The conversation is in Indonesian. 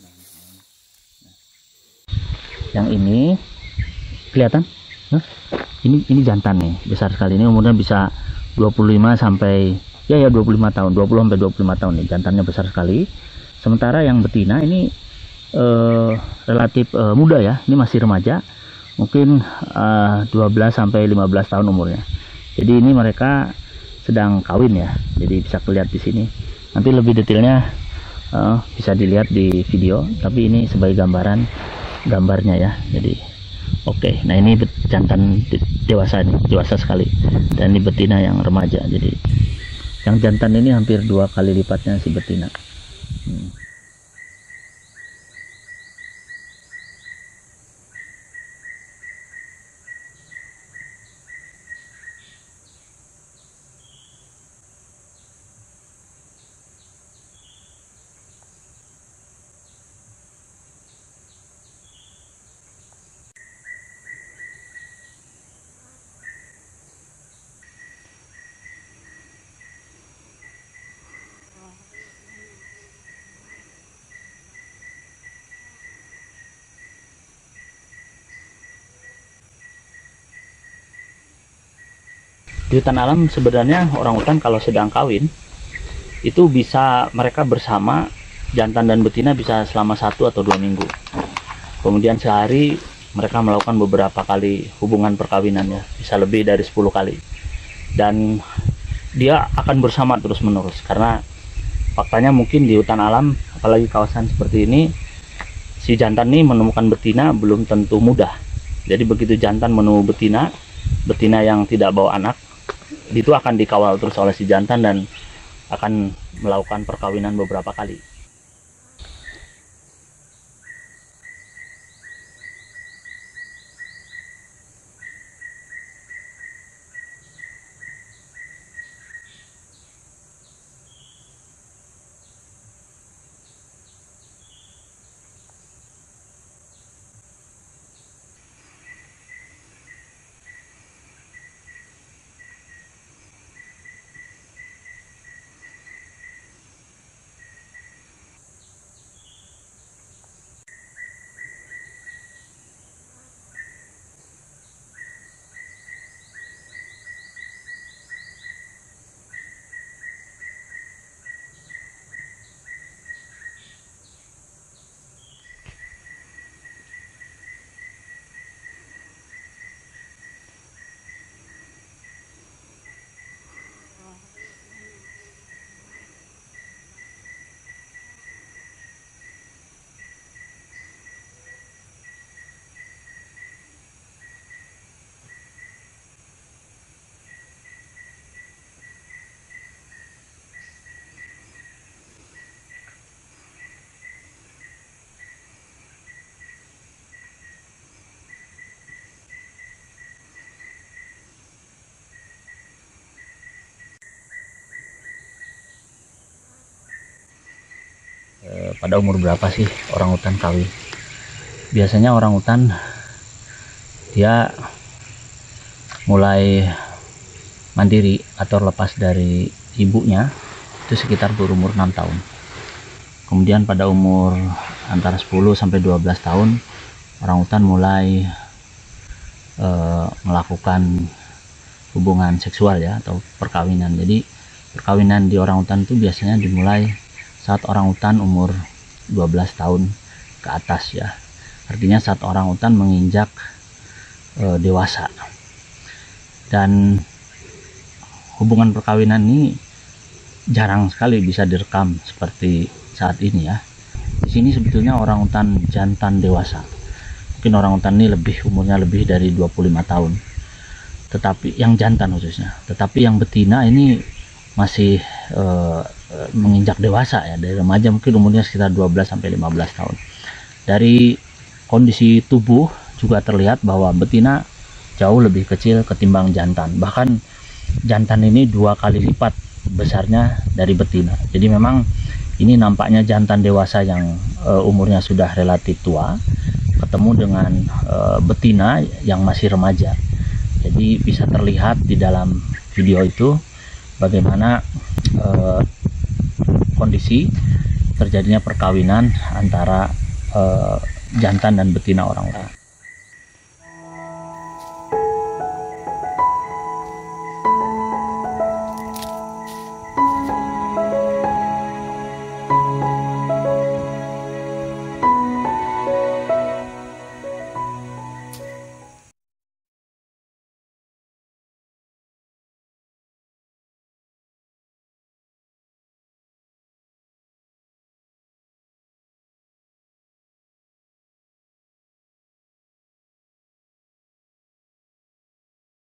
Yang ini kelihatan? Ini jantan nih, besar sekali. Ini umurnya bisa 25 sampai 25 tahun, 20 sampai 25 tahun nih. Jantannya besar sekali. Sementara yang betina ini relatif muda ya. Ini masih remaja. Mungkin 12 sampai 15 tahun umurnya. Jadi ini mereka sedang kawin ya. Jadi bisa kelihatan di sini. Nanti lebih detailnya bisa dilihat di video, tapi ini sebagai gambarnya ya. Jadi oke. Nah, ini jantan dewasa nih, dewasa sekali. Dan ini betina yang remaja. Jadi yang jantan ini hampir 2 kali lipatnya si betina. Di hutan alam sebenarnya orangutan kalau sedang kawin itu bisa mereka bersama, jantan dan betina bisa selama 1 atau 2 minggu. Kemudian sehari mereka melakukan beberapa kali hubungan perkawinannya, bisa lebih dari 10 kali. Dan dia akan bersama terus menerus, karena faktanya mungkin di hutan alam, apalagi kawasan seperti ini, si jantan ini menemukan betina belum tentu mudah. Jadi begitu jantan menemukan betina yang tidak bawa anak, itu akan dikawal terus oleh si jantan dan akan melakukan perkawinan beberapa kali. Pada umur berapa sih orangutan kawin? Biasanya orangutan dia mulai mandiri atau lepas dari ibunya itu sekitar berumur 6 tahun. Kemudian pada umur antara 10 sampai 12 tahun orangutan mulai melakukan hubungan seksual ya, atau perkawinan. Jadi perkawinan di orangutan itu biasanya dimulai saat orangutan umur 12 tahun ke atas ya. Artinya saat orangutan menginjak dewasa. Dan hubungan perkawinan ini jarang sekali bisa direkam seperti saat ini ya. Di sini sebetulnya orangutan jantan dewasa. Mungkin orangutan ini umurnya lebih dari 25 tahun. Tetapi yang jantan khususnya. Tetapi yang betina ini masih menginjak dewasa ya, dari remaja mungkin umurnya sekitar 12 sampai 15 tahun. Dari kondisi tubuh juga terlihat bahwa betina jauh lebih kecil ketimbang jantan. Bahkan jantan ini 2 kali lipat besarnya dari betina. Jadi memang ini nampaknya jantan dewasa yang umurnya sudah relatif tua ketemu dengan betina yang masih remaja. Jadi bisa terlihat di dalam video itu bagaimana kondisi terjadinya perkawinan antara jantan dan betina orang utan.